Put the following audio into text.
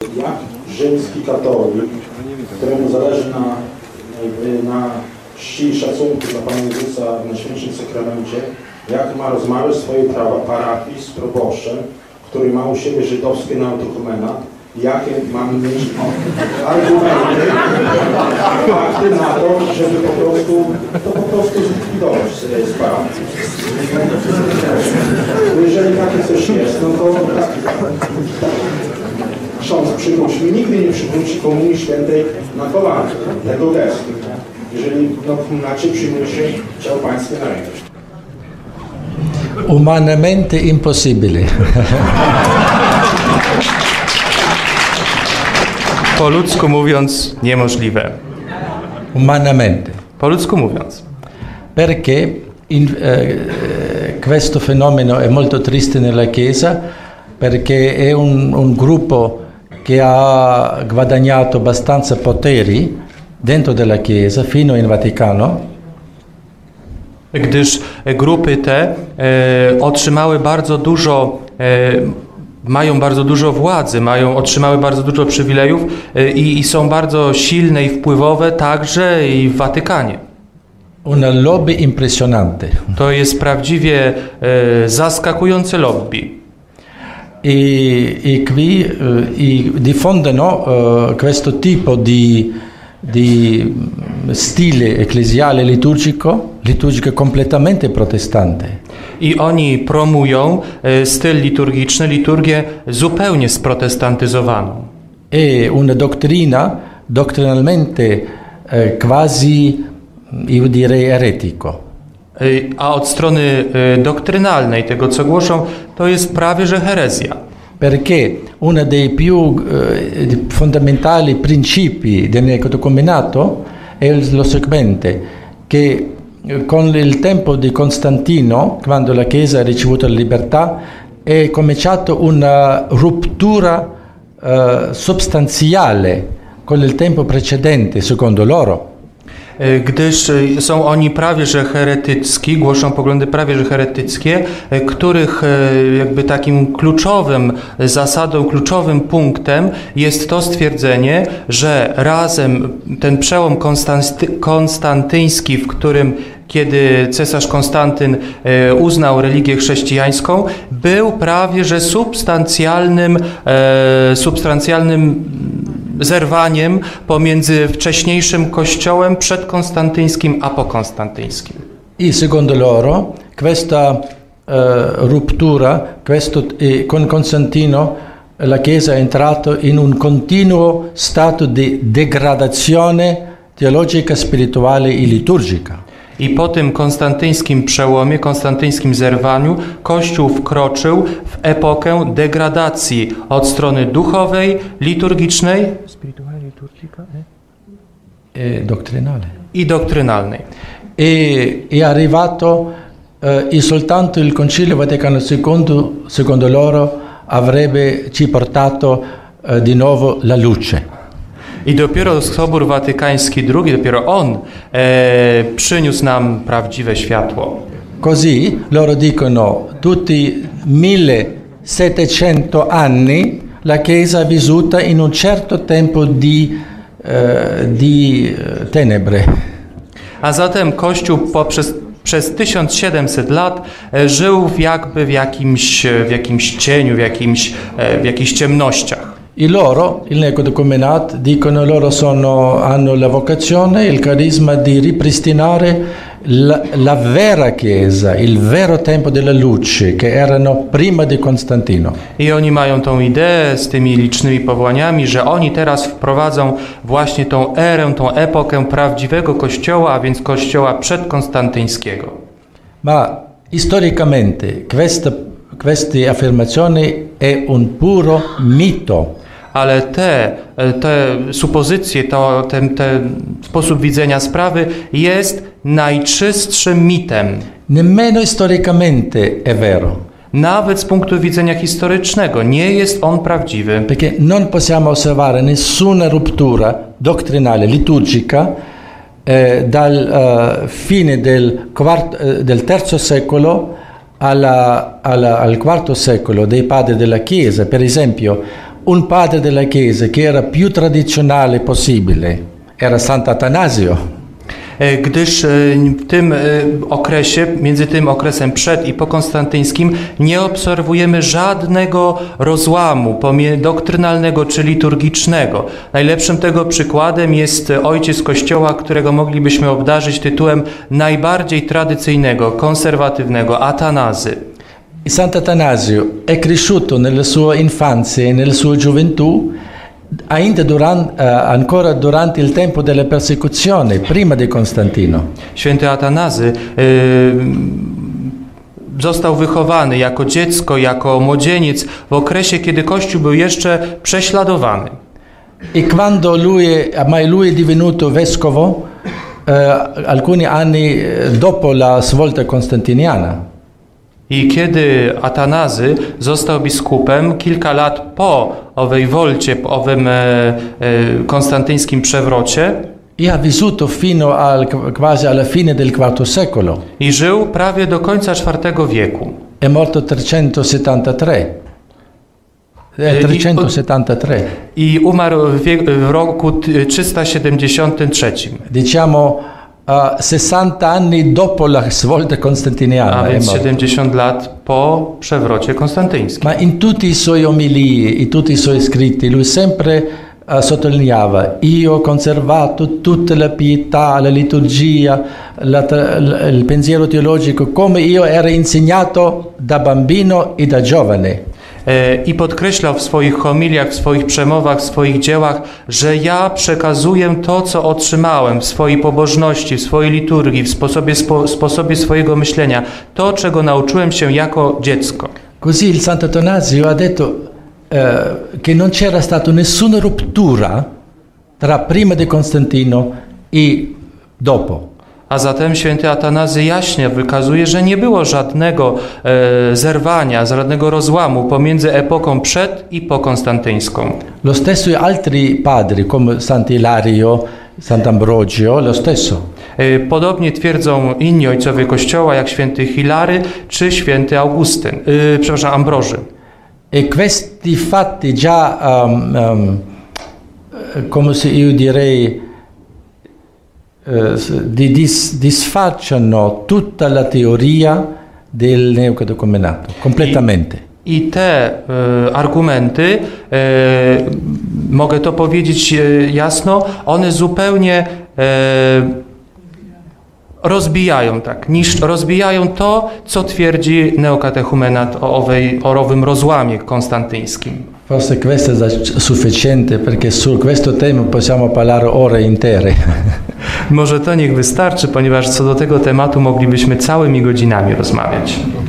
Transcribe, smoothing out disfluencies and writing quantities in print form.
jak rzymski katolik, któremu zależy na czci i szacunku dla Pana Jezusa w Najświętszym Sakramencie, jak ma rozmawiać swoje prawa parafii z proboszczem, który ma u siebie żydowskie Neocatechumenat, jakie mamy mieć argumenty, fakty na to, żeby po prostu zlikwidować z parafii. Jeżeli takie coś jest, no to ksiądz przypuści, nigdy nie przypuści Komunii Świętej na kolana, tego gestu. Jeżeli inaczej przyjmuje się ciało Pańskie na rękę. Umanamente impossibile. Po ludzku mówiąc, niemożliwe. Umanamente. Po ludzku mówiąc. Perché questo fenomeno è molto triste nella Chiesa, perché è un gruppo che ha guadagnato abbastanza poteri dentro della Chiesa fino in Vaticano. Gdyż grupy te otrzymały bardzo dużo, mają bardzo dużo władzy, otrzymały bardzo dużo przywilejów i są bardzo silne i wpływowe także i w Watykanie. Una lobby impressionante. To jest prawdziwie zaskakujące lobby. E qui diffondono questo tipo di stile ecclesiale liturgico completamente protestante. I oni promują styl liturgiczny, liturgię zupełnie sprotestantyzowaną. E una doctrina dottrinalmente quasi, io direi, heretico. A od strony doktrynalnej tego, co głoszą, to jest prawie że herezja. Perché uno dei più fondamentali principi del Neocatechumenato è lo seguente, che con il tempo di Costantino, quando la Chiesa ha ricevuto la libertà, è cominciata una ruptura sostanziale con il tempo precedente, secondo loro. Gdyż są oni prawie że heretycki, głoszą poglądy prawie że heretyckie, których jakby takim kluczowym zasadą, kluczowym punktem jest to stwierdzenie, że razem ten przełom konstantyński, w którym kiedy cesarz Konstantyn uznał religię chrześcijańską, był prawie że substancjalnym zerwaniem pomiędzy wcześniejszym kościołem przedkonstantyńskim a pokonstantyńskim. I secondo loro questa ruptura, con Costantino la Chiesa è entrata in un continuo stato di degradazione teologica, spirituale e liturgica. I po tym konstantyńskim przełomie, konstantyńskim zerwaniu, Kościół wkroczył w epokę degradacji od strony duchowej, liturgicznej i doktrynalnej. È arrivato e soltanto il Concilio Vaticano II, secondo loro, avrebbe ci portato di nuovo la luce. I dopiero Sobór Watykański II, dopiero on przyniósł nam prawdziwe światło. Così loro dicono tutti 1700 anni la Chiesa ha vissuta in un certo tempo di tenebre. A zatem Kościół przez 1700 lat żył jakby w jakimś cieniu, w jakichś ciemnościach. E loro, il Neocatechumenat, dicono loro hanno la vocazione, il carisma di ripristinare la vera Chiesa, il vero tempo della luce, che erano prima di Costantino. I oni mają tą ideę z tymi licznymi powołaniami, że oni teraz wprowadzą właśnie tą erę, tą epokę prawdziwego Kościoła, a więc Kościoła przedkonstantyńskiego. Ma storicamente queste affermazioni è un puro mito. Ale te supozycje, ten sposób widzenia sprawy jest najczystszym mitem. Nemmeno storicamente è vero. Nawet z punktu widzenia historycznego nie jest on prawdziwy. Perché non possiamo osservare nessuna ruptura dottrinale liturgica dal fine del terzo secolo al IV secolo dei padri della Chiesa. Per esempio, un padre della Chiesa che era più tradizionale possibile era Sant'Atanasio. Gdyż w tym okresie, między tym okresem przed i pokonstantyńskim, nie obserwujemy żadnego rozłamu doktrynalnego czy liturgicznego. Najlepszym tego przykładem jest ojciec Kościoła, którego moglibyśmy obdarzyć tytułem najbardziej tradycyjnego, konserwatywnego, Atanazy. Sant'Atanasio è cresciuto nella sua infanzia e nella sua gioventù ancora durante il tempo della persecuzione, prima di Costantino. Święty Atanazy został wychowany jako dziecko, jako młodzieniec w okresie, kiedy Kościół był jeszcze prześladowany. E quando lui è divenuto vescovo, alcuni anni dopo la svolta costantiniana. I kiedy Atanazy został biskupem, kilka lat po owej wolcie, po owym konstantyńskim przewrocie, ha vissuto fino quasi alla fine del IV secolo. I żył prawie do końca IV wieku. È morto 373. 373. I umarł w roku 373. Diciamo 60 anni dopo la svolta costantiniana. A więc 70 lat po przewrocie konstantyńskim. Ma in tutti I suoi omilii, in tutti I suoi scritti, lui sempre sottolineava: io ho conservato tutta la pietà, la liturgia, il pensiero teologico, come io ero insegnato da bambino e da giovane. I podkreślał w swoich homiliach, w swoich przemowach, w swoich dziełach, że ja przekazuję to, co otrzymałem w swojej pobożności, w swojej liturgii, w sposobie swojego myślenia, to, czego nauczyłem się jako dziecko. Così il Sant'Atanasio ha detto che non c'era stata nessuna ruptura tra prima di Costantino e dopo. A zatem święty Atanazy jaśnie wykazuje, że nie było żadnego zerwania, żadnego rozłamu pomiędzy epoką przed i pokonstantyńską. Lo stesso altri padri come Sant'Ilario, Sant'Ambrogio, lo stesso. Podobnie twierdzą inni ojcowie Kościoła, jak święty Hilary czy święty Augustyn, Ambroży. E questi fatti già, come se io direi, disfacciano tutta la teoria del Neocatechumenato, completamente. I te argumenty, mogę to powiedzieć jasno, one zupełnie rozbijają to, co twierdzi Neocatechumenat o owym rozłamie konstantyńskim. Forse questo è sufficiente perché su questo tema possiamo parlare ore intere. Może to niech wystarczy, ponieważ co do tego tematu moglibyśmy całymi godzinami rozmawiać.